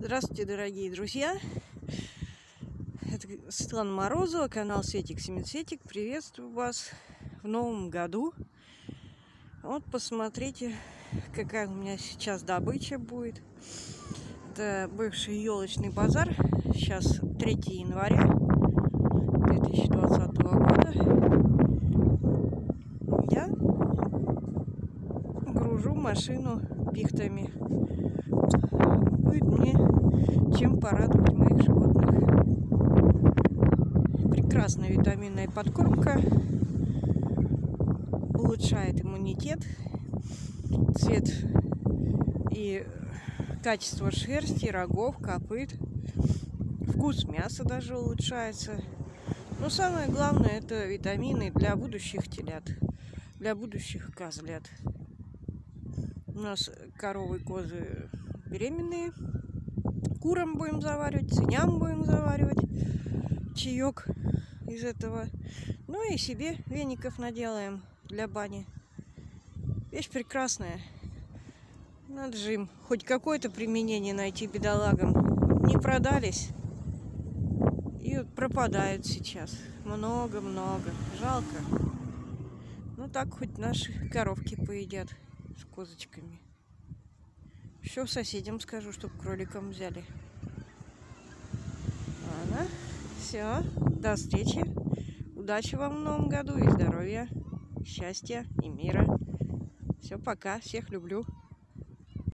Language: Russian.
Здравствуйте, дорогие друзья! Это Светлана Морозова, канал Светик-Семицветик. Приветствую вас в новом году. Вот посмотрите, какая у меня сейчас добыча будет. Это бывший елочный базар. Сейчас 3 января 2020 года. Я гружу машину пихтами. Будет мне чем порадовать моих животных. Прекрасная витаминная подкормка, улучшает иммунитет, цвет и качество шерсти, рогов, копыт, вкус мяса даже улучшается. Но самое главное — это витамины для будущих телят, для будущих козлят. У нас коровы и козы беременные. Курам будем заваривать, свиньям будем заваривать чаек из этого. Ну и себе веников наделаем для бани. Вещь прекрасная. Надо же им хоть какое-то применение найти бедолагам. Не продались и вот пропадают сейчас. Много-много. Жалко. Ну так хоть наши коровки поедят с козочками. Еще соседям скажу, чтобы кроликам взяли. Ладно, все, до встречи. Удачи вам в новом году и здоровья, счастья и мира. Все, пока, всех люблю.